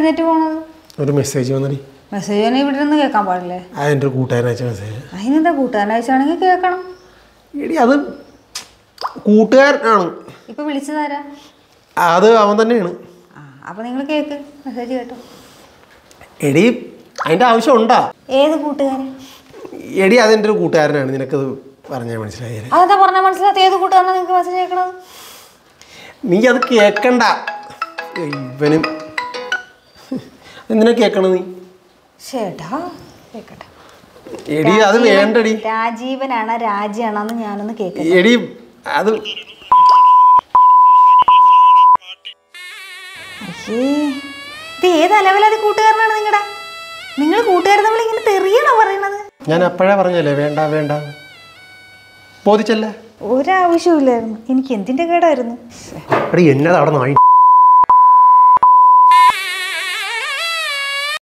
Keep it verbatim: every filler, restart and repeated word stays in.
എഴുന്നേറ്റ് പോണത്? ഒരു മെസ്സേജ് വന്നടി. മെസ്സേജ് തന്നെ ഇവിടെ നിന്ന് കേൾക്കാൻ പാടില്ലേ? അതെൻ്റെ കൂട്ടുകാരൻ അയച്ച മെസ്സേജ്. അതിനെന്താ കൂട്ടുകാരൻ അയച്ചാണെങ്കിൽ കേൾക്കണം. എടി അത് കൂട്ടുകാരനാണ്. ഇപ്പൊ വിളിച്ചതാരാ? അത് അവൻ തന്നെയാണ്. ആ അപ്പൊ നിങ്ങൾ കേക്ക് മെസ്സേജ് കേട്ടോ. എടി അതിൻ്റെ ആവശ്യം ഉണ്ടാ? ഏത് കൂട്ടുകാരൻ? എടി അതെൻ്റെ ഒരു കൂട്ടുകാരനാണ്. നിനക്കത് പറഞ്ഞാൽ മനസ്സിലായി? അതെന്താ പറഞ്ഞാൽ മനസ്സിലാത്ത? ഏത് കൂട്ടുകാരനാണ് നിങ്ങൾക്ക് മെസ്സേജ് കേൾക്കണത്? നീ അത് കേൾക്കണ്ട. ഇവനും എന്തിനാ കേൾക്കണത് നീ? ചേട്ടാ കേക്കട്ടെ. എടി അത് വേണ്ടടി. രാജീവനാണ് രാജിയാണെന്ന് ഞാനൊന്ന് കേൾക്കട്ടെ. എടി അത് ഇത് ഏത് അലവലത് കൂട്ടുകാരനാണ് നിങ്ങളുടെ? നിങ്ങൾ കൂട്ടുകാർ തമ്മിൽ ഇങ്ങനെ തെറിയാണോ പറയണത്? ഞാൻ അപ്പോഴേ പറഞ്ഞല്ലേ വേണ്ട വേണ്ട. ബോധിച്ചല്ലേ? ഒരാവശ്യമില്ലായിരുന്നു. എനിക്ക് എന്തിന്റെ കേടായിരുന്നു. എടി എന്നത് അവിടെ നായി